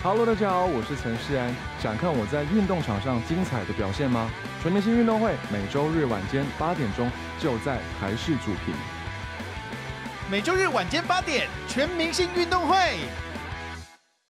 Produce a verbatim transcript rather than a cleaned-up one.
Hello， 大家好，我是陈世安。想看我在运动场上精彩的表现吗？全明星运动会每周日晚间八点钟就在台视主频。 每周日晚间八点，全明星运动会。